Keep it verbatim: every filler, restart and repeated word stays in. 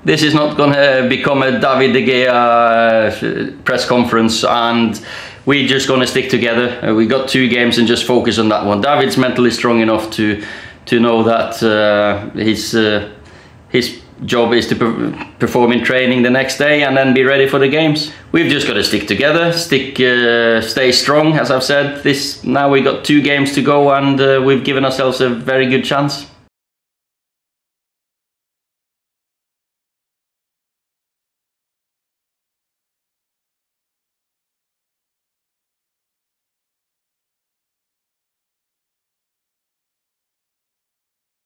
This is not going to become a David de Gea uh, press conference, and we're just going to stick together. Uh, we got two games and just focus on that one. David's mentally strong enough to to know that uh, his uh, his job is to per perform in training the next day and then be ready for the games. We've just got to stick together, stick, uh, stay strong. As I've said, this now we got two games to go, and uh, we've given ourselves a very good chance.